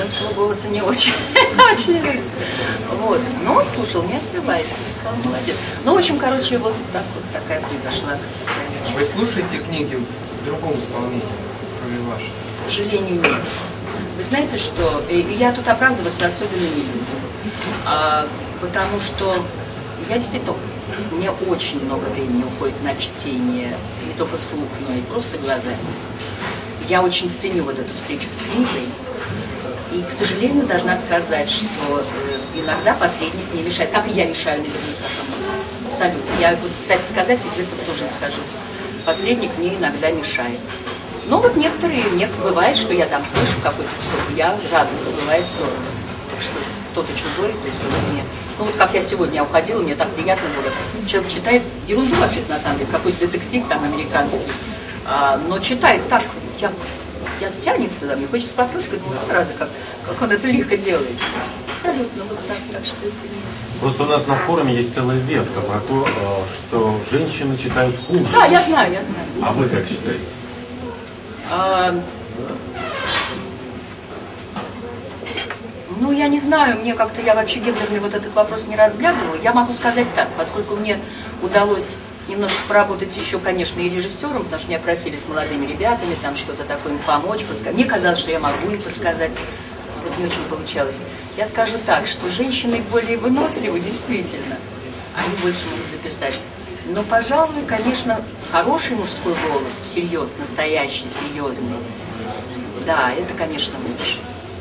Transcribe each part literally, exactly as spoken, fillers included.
женского голоса не очень. Очень. Вот. Но он слушал, не открывайся. Сказал, молодец. Ну, в общем, короче, вот так вот такая произошла. Вы слушаете книги в другом исполнении, кроме вашего? К сожалению, нет. Вы знаете, что я тут оправдываться особенно не люблю. А, потому что я действительно, мне очень много времени уходит на чтение, не только слух, но и просто глазами. Я очень ценю вот эту встречу с книгой. И, к сожалению, должна сказать, что э, иногда посредник мне мешает, как и я мешаю наверняка кому-то. Абсолютно. Я, вот, кстати сказать, из этого тоже не скажу. Посредник мне иногда мешает. Но вот некоторые, мне бывает, что я там слышу какой-то кусок, я радуюсь, бывает здорово, что кто-то чужой, то есть он мне... Ну вот как я сегодня уходила, мне так приятно было. Человек читает ерунду вообще-то на самом деле, какой-то детектив там американский, а, но читает так, я, я тянет туда, мне хочется послушать какую-то фразу, как, как он это лихо делает. Абсолютно, вот так, так что это не... Просто у нас на форуме есть целая ветка про то, что женщины читают хуже. Да, я знаю, я знаю. А вы как считаете? А, ну, я не знаю, мне как-то, я вообще гендерный вот этот вопрос не разглядывала. Я могу сказать так, поскольку мне удалось немножко поработать еще, конечно, и режиссером, потому что меня просили с молодыми ребятами там что-то такое им помочь, подсказать. Мне казалось, что я могу им подсказать. Это не очень получалось. Я скажу так, что женщины более выносливы, действительно. Они больше могут записать. Но, пожалуй, конечно, хороший мужской голос, всерьез, настоящий, серьезный, да, это, конечно, лучше.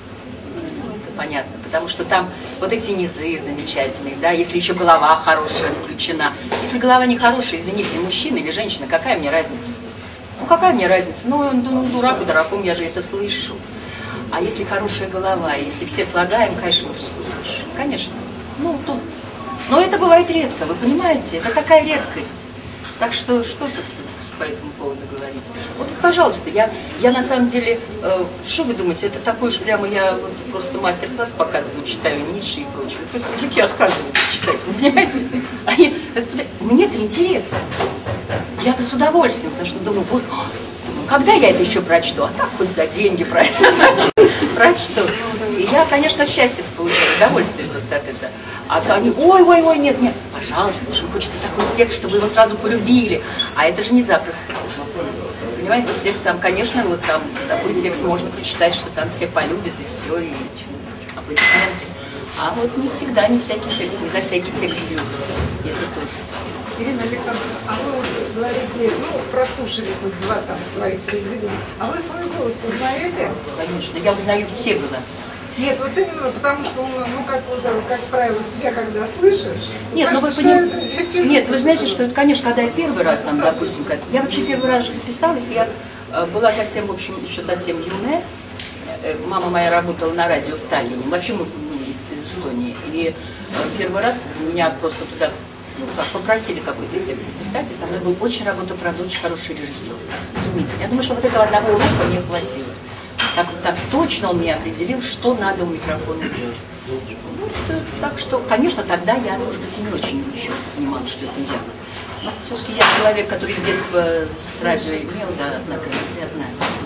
Ну, это понятно, потому что там вот эти низы замечательные, да, если еще голова хорошая включена. Если голова не хорошая, извините, мужчина или женщина, какая мне разница? Ну, какая мне разница? Ну, ну дурак, дураком, я же это слышу. А если хорошая голова, если все слагаем, конечно, мужскую душу, конечно. Ну, тут... Но это бывает редко, вы понимаете? Это такая редкость. Так что, что тут по этому поводу говорить? Вот, пожалуйста, я, я на самом деле, э, что вы думаете, это такой уж прямо, я вот просто мастер-класс показываю, читаю Ницше и прочее. Просто мужики отказываются читать, вы понимаете? Они, это, мне это интересно. Я-то с удовольствием, потому что думаю, вот, думаю, когда я это еще прочту? А так хоть за деньги про это прочту. прочту. И я, конечно, счастье получаю, удовольствие просто от этого. А то они, ой-ой-ой, нет, нет, пожалуйста, потому что хочется такой текст, чтобы его сразу полюбили. А это же не запросто. Понимаете, текст там, конечно, вот там такой текст можно прочитать, что там все полюбят и все, и аплодисменты. А вот не всегда, не всякий текст, не за всякий текст любят. И это тоже. Ирина Александровна, а вы говорите, ну, прослушали хоть два там своих произведений, а вы свой голос узнаете? Конечно, я узнаю все голоса. Нет, вот именно потому, что, ну, как, вот, как правило, себя когда слышишь, нет, кажется, ну вы понимаете, нет, вы знаете, что это, конечно, когда я первый раз там, допустим, как, я вообще первый раз же записалась, я э, была совсем, в общем, еще совсем юная, э, мама моя работала на радио в Таллине, вообще мы ну, из, из Эстонии, и э, первый раз меня просто туда, ну, так, попросили какой-то текст записать, и со мной был очень работапродукт, очень хороший режиссер, изумительный. Я думаю, что вот этого одного урока мне хватило. Так, так точно он мне определил, что надо у микрофона делать. Ну, то, так что, конечно, тогда я, может быть, и не очень еще понимала, что это я. Но все-таки я человек, который с детства с радио имел, да, однако я знаю.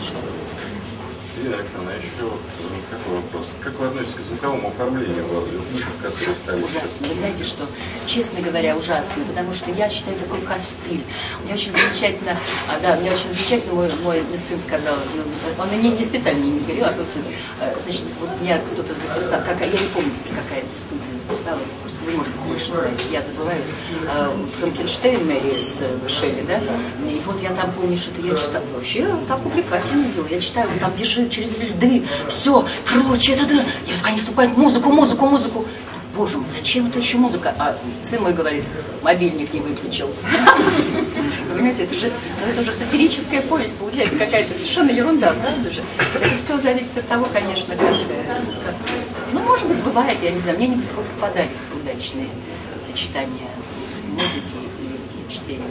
Ирина Александровна, еще такой вопрос. Как вы относитесь к звуковому оформлению в аудиокнигах, которые ставите? Ужасно. Вы знаете, что, честно говоря, ужасно, потому что я считаю такой костыль. Мне очень замечательно, а, да, мне очень замечательно мой, мой сын сказал, ну, он не, не специально не говорил, а просто, значит, вот меня кто-то записал, какая, я не помню теперь, какая это студия записала, просто вы, может быть, больше знаете, я забываю, Франкенштейн Мэри с Шелли, да, и вот я там помню, что это я читала, вообще так увлекательное дело, я читаю, там бежит через льды, все, прочее, это да. И вот они вступают, музыку, музыку, музыку. Боже мой, зачем это еще музыка? А сын мой говорит, мобильник не выключил. Понимаете, это же, это уже сатирическая повесть, получается какая-то совершенно ерунда, правда же? Это все зависит от того, конечно, как, как... Ну, может быть, бывает, я не знаю, мне не попадались удачные сочетания музыки и чтения.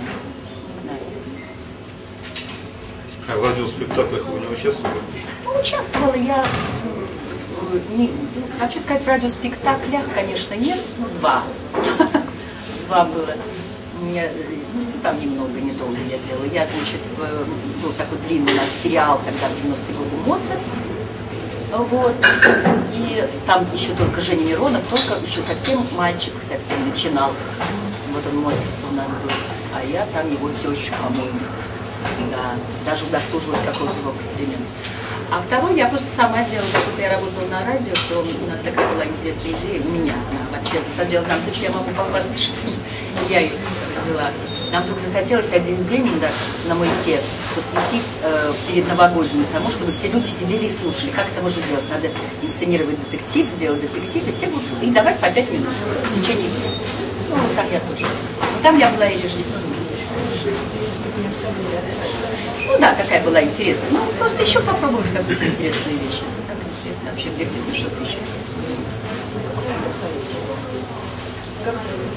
А в радиоспектаклях вы не участвовали? Ну, участвовала я, не, хочу сказать, в радиоспектаклях, конечно, нет, ну, два. Два было. Мне, ну, там немного, недолго я делала. Я, значит, в, был такой длинный у нас сериал, когда в девяностые годы Моцарт. Вот. И там еще только Женя Миронов, только еще совсем мальчик, совсем начинал. Вот он мальчик у нас был. А я там его тещу, по-моему. Да, даже удосужилась какого-то его комплимента. А второй я просто сама делала, поскольку я работала на радио, то у нас такая была интересная идея, у меня, она вообще, на самом деле, в данном случае я могу похвастаться, что я ее родила. Нам вдруг захотелось один день да, на маяке посвятить э, перед новогодним тому, чтобы все люди сидели и слушали, как это можно сделать. Надо инсценировать детектив, сделать детектив, и все будут слушать, и давать по пять минут в течение дня. Ну, вот так я тоже. Но там я была и режиссером. Ну да, такая была интересная. Ну, просто еще попробовать какую-то интересную вещь. Так интересно вообще, если ты что-то еще. Как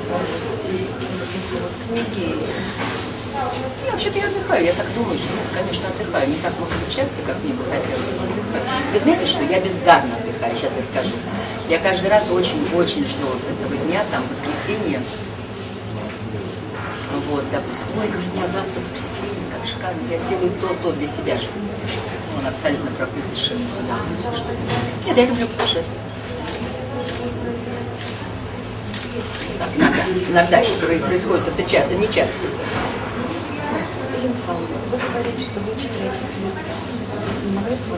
книги? Я вообще-то я отдыхаю, я так думаю, что, конечно, отдыхаю. Не так, может быть, часто, как мне бы хотелось, но отдыхаю. Вы знаете, что я бездарно отдыхаю, сейчас я скажу. Я каждый раз очень-очень жду этого дня, там, воскресенье. Вот, допустим, ой, говорит, нет, завтра воскресенье, как шикарно, я сделаю то-то для себя же. Ну, он абсолютно практик совершенно не знал. Нет, я люблю путешествовать. Так, иногда, иногда это происходит, это часто, не часто. Ирина Александровна, вы говорите, что вы читаете с листа. Не могли бы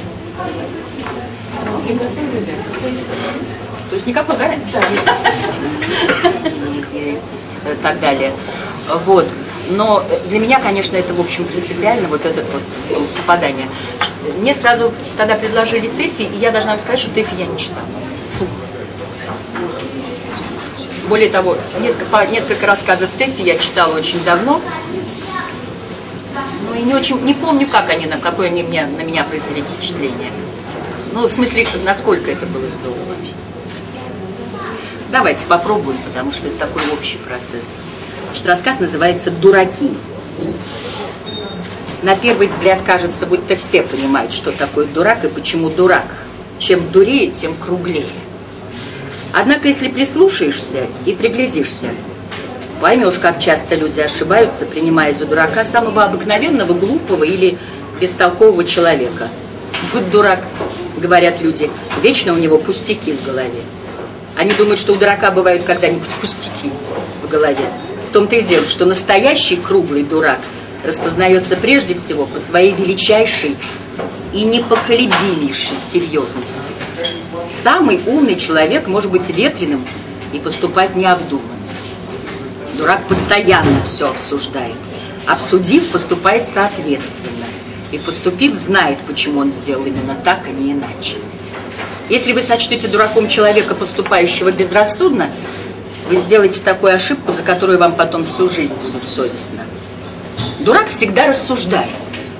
вы показать? То есть никакой гарантии. И так далее. Вот. Но для меня, конечно, это, в общем, принципиально, вот это вот попадание. Мне сразу тогда предложили ТЭФИ, и я должна вам сказать, что ТЭФИ я не читала. Вслух. Более того, несколько, несколько рассказов ТЭФИ я читала очень давно. Ну и не очень, не помню, как они, на какое они меня, на меня произвели впечатление. Ну, в смысле, насколько это было здорово. Давайте попробуем, потому что это такой общий процесс. Значит, рассказ называется «Дураки». На первый взгляд кажется, будто все понимают, что такое дурак и почему дурак. Чем дурее, тем круглее. Однако, если прислушаешься и приглядишься, поймешь, как часто люди ошибаются, принимая за дурака самого обыкновенного, глупого или бестолкового человека. «Вот дурак», — говорят люди, — вечно у него пустяки в голове. Они думают, что у дурака бывают когда-нибудь пустяки в голове. В том-то и дело, что настоящий круглый дурак распознается прежде всего по своей величайшей и непоколебимейшей серьезности. Самый умный человек может быть ветреным и поступать необдуманно. Дурак постоянно все обсуждает. Обсудив, поступает соответственно. И поступив, знает, почему он сделал именно так, а не иначе. Если вы сочтете дураком человека, поступающего безрассудно, вы сделаете такую ошибку, за которую вам потом всю жизнь будет совестно. Дурак всегда рассуждает.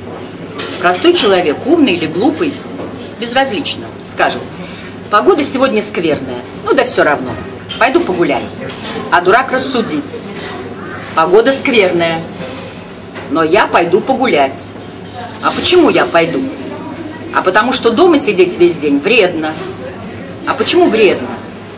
Простой человек, умный или глупый, безразлично, скажет: погода сегодня скверная, ну да все равно, пойду погуляю. А дурак рассудит: погода скверная, но я пойду погулять. А почему я пойду? А потому что дома сидеть весь день вредно. А почему вредно?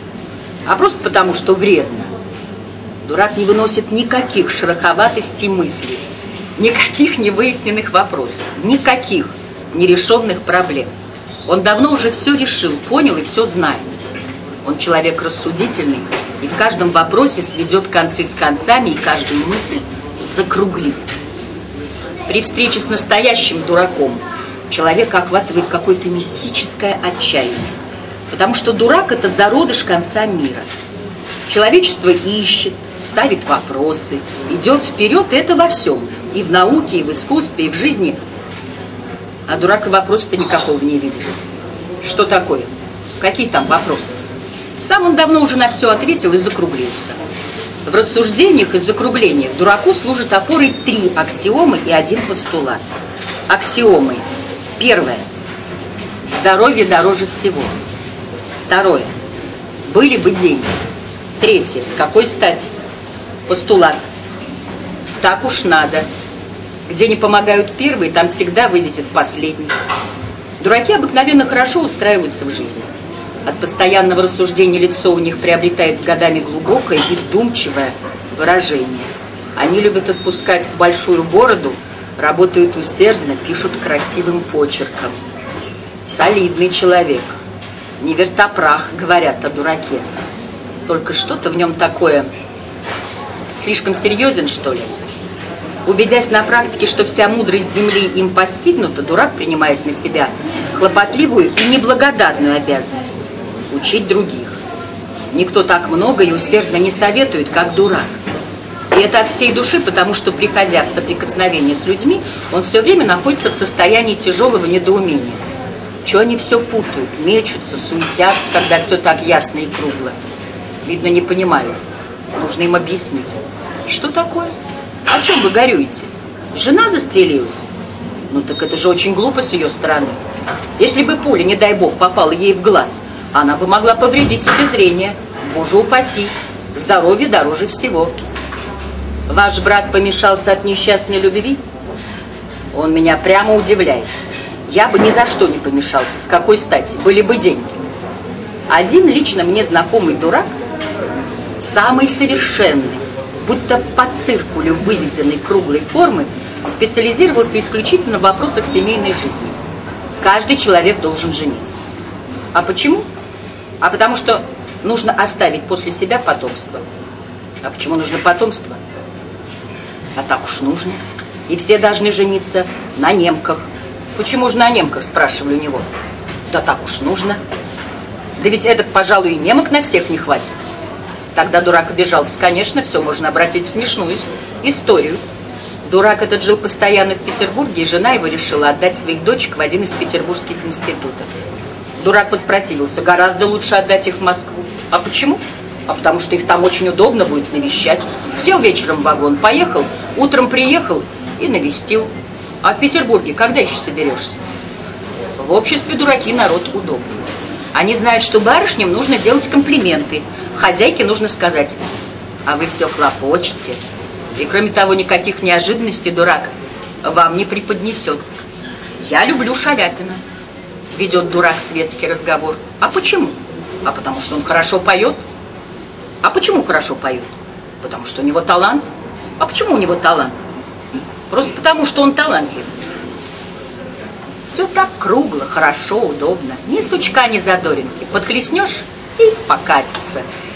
А просто потому, что вредно. Дурак не выносит никаких шероховатостей мыслей, никаких невыясненных вопросов, никаких нерешенных проблем. Он давно уже все решил, понял и все знает. Он человек рассудительный и в каждом вопросе сведет концы с концами и каждую мысль закруглит. При встрече с настоящим дураком человека охватывает какое-то мистическое отчаяние. Потому что дурак – это зародыш конца мира. Человечество ищет, ставит вопросы, идет вперед, и это во всем. И в науке, и в искусстве, и в жизни. А дурак и вопроса-то никакого не видит. Что такое? Какие там вопросы? Сам он давно уже на все ответил и закруглился. В рассуждениях и закруглениях дураку служат опорой три аксиомы и один постулат. Аксиомы. Первое. Здоровье дороже всего. Второе. Были бы деньги. Третье. С какой стати? Постулат. Так уж надо. Где не помогают первые, там всегда вывезет последний. Дураки обыкновенно хорошо устраиваются в жизни. От постоянного рассуждения лицо у них приобретает с годами глубокое и вдумчивое выражение. Они любят отпускать в большую бороду, работают усердно, пишут красивым почерком. Солидный человек. Не вертопрах, говорят о дураке. Только что-то в нем такое... Слишком серьезен, что ли? Убедясь на практике, что вся мудрость земли им постигнута, дурак принимает на себя хлопотливую и неблагодарную обязанность – учить других. Никто так много и усердно не советует, как дурак. И это от всей души, потому что, приходя в соприкосновение с людьми, он все время находится в состоянии тяжелого недоумения. Чего они все путают, мечутся, суетятся, когда все так ясно и кругло? Видно, не понимают. Нужно им объяснить. Что такое? О чем вы горюете? Жена застрелилась? Ну так это же очень глупо с ее стороны. Если бы пуля, не дай бог, попала ей в глаз, она бы могла повредить себе зрение. Боже упаси, здоровье дороже всего. Ваш брат помешался от несчастной любви? Он меня прямо удивляет. Я бы ни за что не помешался. С какой стати? Были бы деньги. Один лично мне знакомый дурак, самый совершенный, будто по циркулю выведенной круглой формы, специализировался исключительно в вопросах семейной жизни. Каждый человек должен жениться. А почему? А потому что нужно оставить после себя потомство. А почему нужно потомство? А так уж нужно. И все должны жениться на немках. Почему же на немках, спрашивали у него. Да так уж нужно. Да ведь этот, пожалуй, и немок на всех не хватит. Тогда дурак обижался. Конечно, все можно обратить в смешную историю. Дурак этот жил постоянно в Петербурге, и жена его решила отдать своих дочек в один из петербургских институтов. Дурак воспротивился. Гораздо лучше отдать их в Москву. А почему? А потому что их там очень удобно будет навещать. Сел вечером в вагон, поехал, утром приехал и навестил. А в Петербурге когда еще соберешься? В обществе дураки народ удобный. Они знают, что барышням нужно делать комплименты. Хозяйке нужно сказать: а вы все хлопочете. И кроме того, никаких неожиданностей дурак вам не преподнесет. Я люблю Шаляпина. Ведет дурак светский разговор. А почему? А потому что он хорошо поет. А почему хорошо поет? Потому что у него талант. А почему у него талант? Просто потому, что он талантлив. Все так кругло, хорошо, удобно. Ни сучка, ни задоринки. Подхлестнешь и покатится.